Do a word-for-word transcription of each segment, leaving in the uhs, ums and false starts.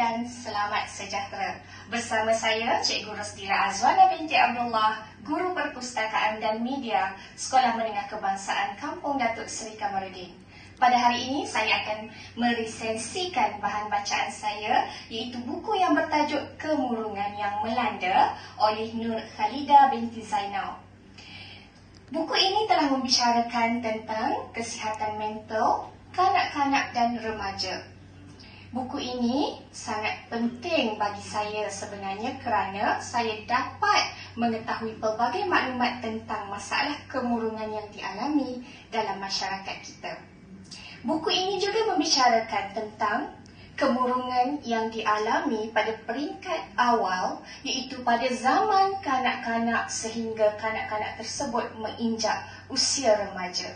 dan selamat sejahtera. Bersama saya, Cikgu Rostira Azwana binti Abdullah, Guru Perpustakaan dan Media, Sekolah Menengah Kebangsaan Kampung Datuk Seri Kamarudin. Pada hari ini, saya akan meresensikan bahan bacaan saya, iaitu buku yang bertajuk Kemurungan yang Melanda oleh Nur Khalida binti Zainal. Buku ini telah membicarakan tentang kesihatan mental kanak-kanak dan remaja. Buku ini sangat penting bagi saya sebenarnya kerana saya dapat mengetahui pelbagai maklumat tentang masalah kemurungan yang dialami dalam masyarakat kita. Buku ini juga membicarakan tentang kemurungan yang dialami pada peringkat awal, iaitu pada zaman kanak-kanak sehingga kanak-kanak tersebut menginjak usia remaja.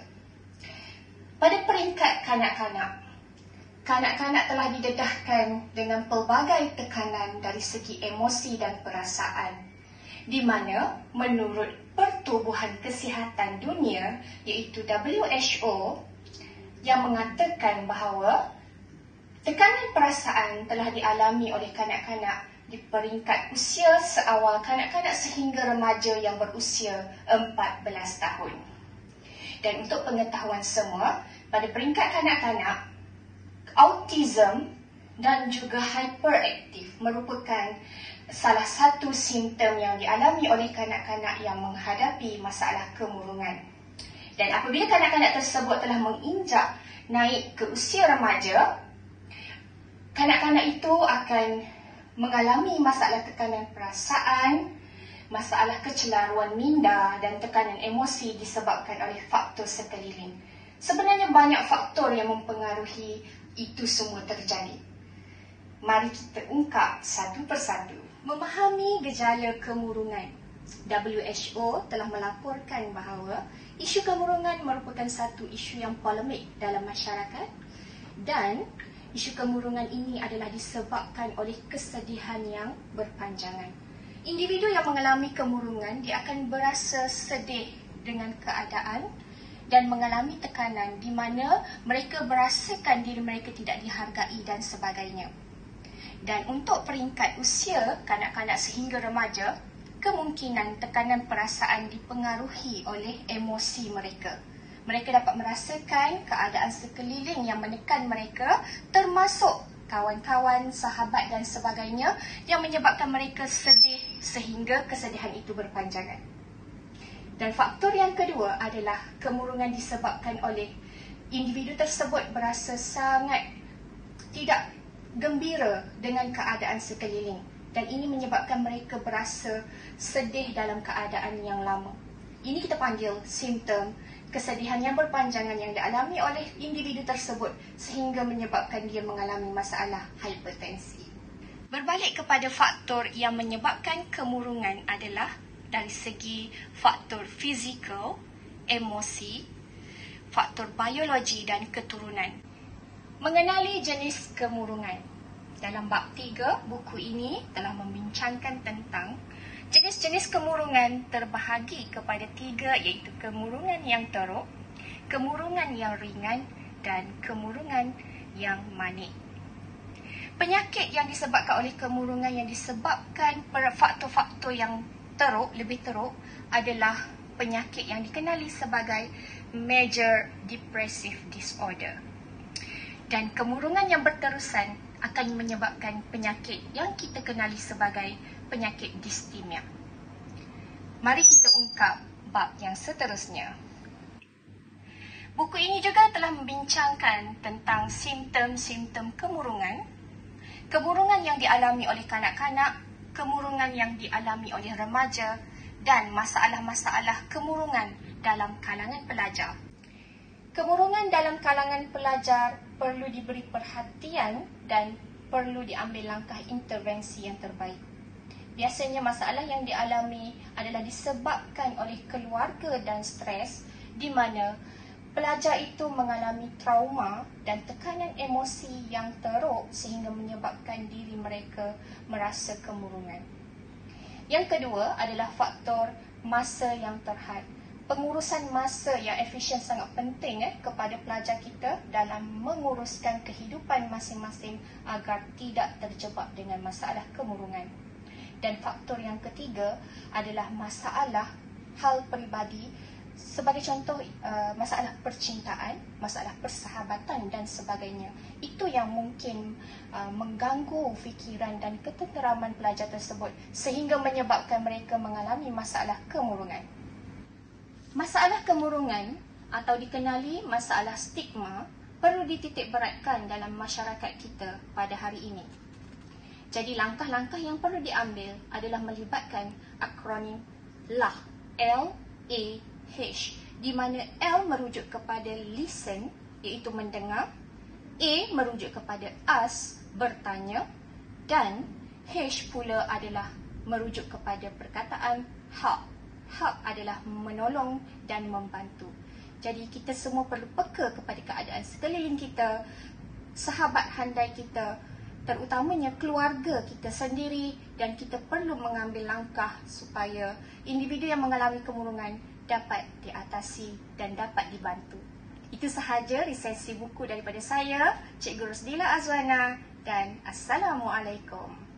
Pada peringkat kanak-kanak, kanak-kanak telah didedahkan dengan pelbagai tekanan dari segi emosi dan perasaan, di mana menurut Pertubuhan Kesihatan Dunia, iaitu W H O, yang mengatakan bahawa tekanan perasaan telah dialami oleh kanak-kanak di peringkat usia seawal kanak-kanak sehingga remaja yang berusia empat belas tahun. Dan untuk pengetahuan semua, pada peringkat kanak-kanak, autism dan juga hyperaktif merupakan salah satu simptom yang dialami oleh kanak-kanak yang menghadapi masalah kemurungan. Dan apabila kanak-kanak tersebut telah menginjak naik ke usia remaja, kanak-kanak itu akan mengalami masalah tekanan perasaan, masalah kecelaruan minda dan tekanan emosi disebabkan oleh faktor sekeliling. Sebenarnya banyak faktor yang mempengaruhi itu semua terjadi. Mari kita ungkap satu persatu. Memahami gejala kemurungan. W H O telah melaporkan bahawa isu kemurungan merupakan satu isu yang polemik dalam masyarakat dan isu kemurungan ini adalah disebabkan oleh kesedihan yang berpanjangan. Individu yang mengalami kemurungan, dia akan berasa sedih dengan keadaan dan mengalami tekanan di mana mereka merasakan diri mereka tidak dihargai dan sebagainya. Dan untuk peringkat usia kanak-kanak sehingga remaja, kemungkinan tekanan perasaan dipengaruhi oleh emosi mereka. Mereka dapat merasakan keadaan sekeliling yang menekan mereka, termasuk kawan-kawan, sahabat dan sebagainya, yang menyebabkan mereka sedih sehingga kesedihan itu berpanjangan. Dan faktor yang kedua adalah kemurungan disebabkan oleh individu tersebut berasa sangat tidak gembira dengan keadaan sekeliling. Dan ini menyebabkan mereka berasa sedih dalam keadaan yang lama. Ini kita panggil simptom kesedihan yang berpanjangan yang dialami oleh individu tersebut sehingga menyebabkan dia mengalami masalah hipertensi. Berbalik kepada faktor yang menyebabkan kemurungan adalah dari segi faktor fizikal, emosi, faktor biologi dan keturunan. Mengenali jenis kemurungan. Dalam bab tiga, buku ini telah membincangkan tentang jenis-jenis kemurungan terbahagi kepada tiga, iaitu kemurungan yang teruk, kemurungan yang ringan dan kemurungan yang manik. Penyakit yang disebabkan oleh kemurungan yang disebabkan faktor-faktor yang teruk, lebih teruk adalah penyakit yang dikenali sebagai Major Depressive Disorder. Dan kemurungan yang berterusan akan menyebabkan penyakit yang kita kenali sebagai penyakit distimia. Mari kita ungkap bab yang seterusnya. Buku ini juga telah membincangkan tentang simptom-simptom kemurungan, kemurungan yang dialami oleh kanak-kanak, kemurungan yang dialami oleh remaja dan masalah-masalah kemurungan dalam kalangan pelajar. Kemurungan dalam kalangan pelajar perlu diberi perhatian dan perlu diambil langkah intervensi yang terbaik. Biasanya masalah yang dialami adalah disebabkan oleh keluarga dan stres di mana pelajar itu mengalami trauma dan tekanan emosi yang teruk sehingga menyebabkan diri mereka merasa kemurungan. Yang kedua adalah faktor masa yang terhad. pengurusan masa yang efisien sangat penting eh, kepada pelajar kita dalam menguruskan kehidupan masing-masing agar tidak terjebak dengan masalah kemurungan. Dan faktor yang ketiga adalah masalah hal peribadi, sebagai contoh uh, masalah percintaan, masalah persahabatan dan sebagainya. Itu yang mungkin uh, mengganggu fikiran dan ketenteraman pelajar tersebut sehingga menyebabkan mereka mengalami masalah kemurungan. Masalah kemurungan atau dikenali masalah stigma perlu dititik beratkan dalam masyarakat kita pada hari ini. Jadi langkah-langkah yang perlu diambil adalah melibatkan akronim L A H, L A H, di mana L merujuk kepada listen, iaitu mendengar, A merujuk kepada ask, bertanya, dan H pula adalah merujuk kepada perkataan help. Help adalah menolong dan membantu. Jadi kita semua perlu peka kepada keadaan sekeliling kita, sahabat handai kita, terutamanya keluarga kita sendiri, dan kita perlu mengambil langkah supaya individu yang mengalami kemurungan dapat diatasi dan dapat dibantu. Itu sahaja resensi buku daripada saya, Cikgu Rosdila Azwana, dan Assalamualaikum.